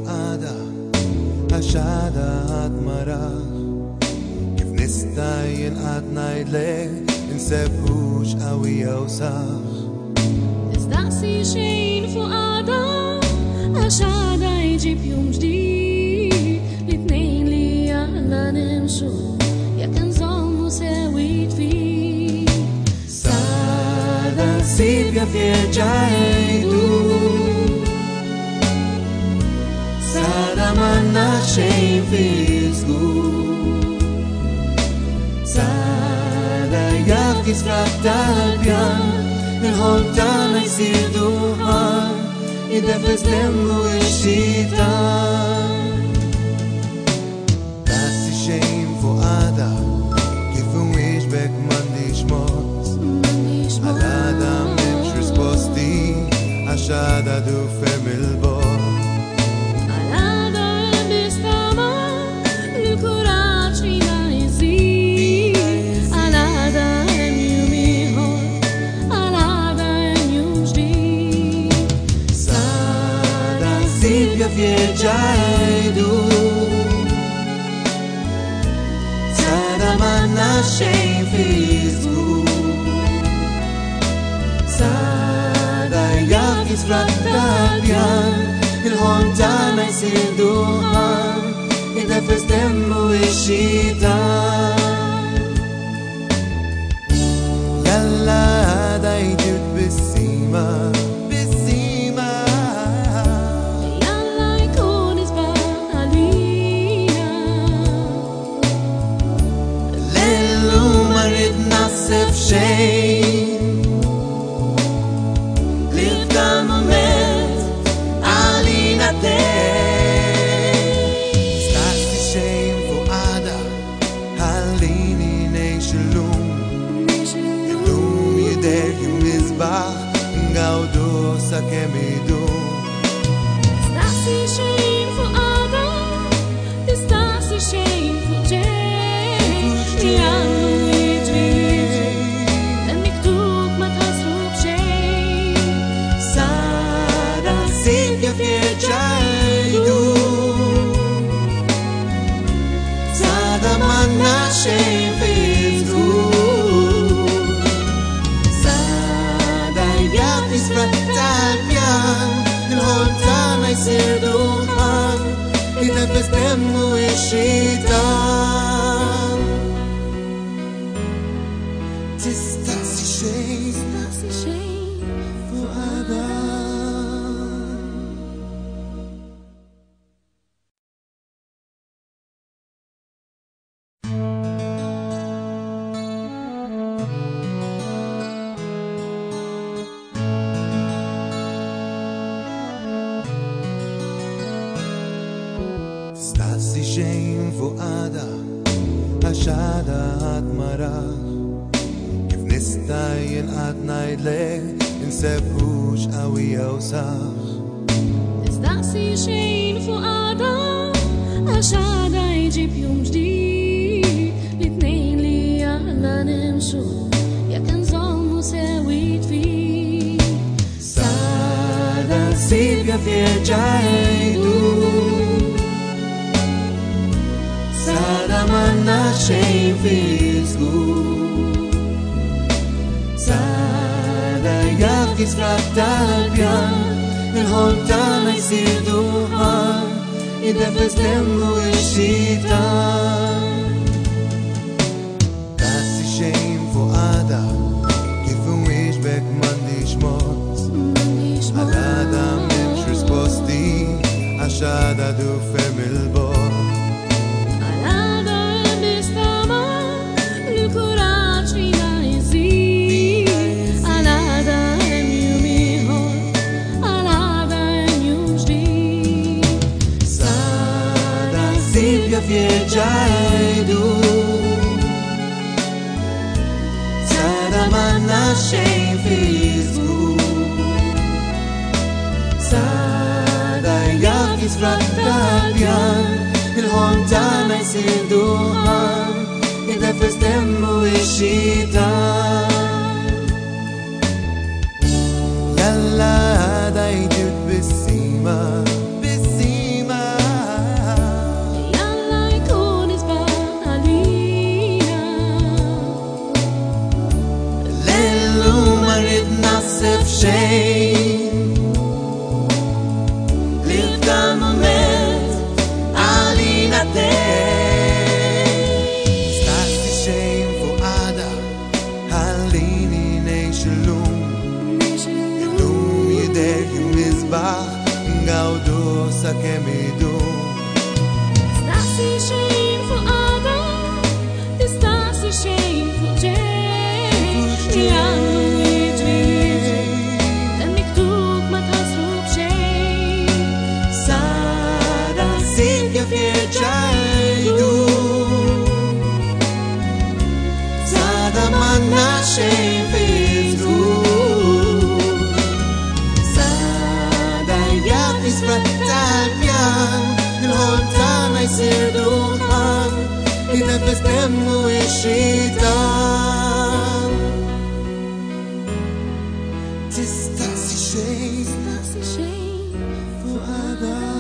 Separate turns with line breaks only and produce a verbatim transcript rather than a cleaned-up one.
فؤادة أشعدت مرة كيف نستعين قد نايدلك نسبوش قوي وصح
تستعصي شين فؤادة أشعدة يجيب يوم جديد الاتنين اللي يلا نمشوا يا كان ظلم وساويت فيه
سادة سيبيا في جايدو سادة منا شيء في سكوت سادة ياخدي سفرات البيان الهونتان يصير دوحان يدفز دمه الشيطان بس الشيء فؤادة كيف ويشبك منديش موت على دم مش رسبوستي عشادة دو فم البور جايدو سادة منا شيء في سكوت سادة ياخدي سفرات البيان الهونتان يصير دوحان يدفز دمه الشيطان يلا هذا يجود بالسيما ليفضل مومنت علينا تاني استعصي شيء فؤادة خليني نعيش اللوم اللوم يدير يمزبح نقعدو سكم يدوم
استعصي شيء فؤادة تستعصي شيء فوجي
شيء في سكوت سادة ياخدي سفرات البيان الهونتان يصير دوحان يدفز دمه الشيطان تستعصي شيء فؤادة استعصي شيء فؤادة أشعدت مرة كيف نستعين قد نايدلك نسبوش قوي وصح
تستعصي شين فؤادة أشعدة يجيب يوم جديد الاتنين اللي يلا نمشوا يا كان ظلم وساويت فيه
سادة سيبيا في جايدو سادة منا شيء في سكوت سادة ياخدي سفرات البيان الهونتان يصير دوحان يدفز دمه الشيطان بس الشيء فؤادة كيف ويشبك منديش موت على دم مش رسبوستي عشادة دو فم البور في جايدو سادة منا شيء في سكوت سادة ياخدي سفرات البيان الهونتان يصير دوحان يدفز دمه الشيطان يلا هذا يجود بالسيما بالسيما kemi du.
S'ta si xejn fuq għada, tista si xejn fuq ġej. Jgħallu jiġri jiġri, dan miktub ma tħassru b'xejn.
Sara sim kif jirġajdu, Sada manna xejn fitru. Sada jgħat nisfratta l-pjan, il-ħol tana jsir duħan, jitnefes temmu ix-xitan. Tista si xejn
Tista si xejn
fuq għada.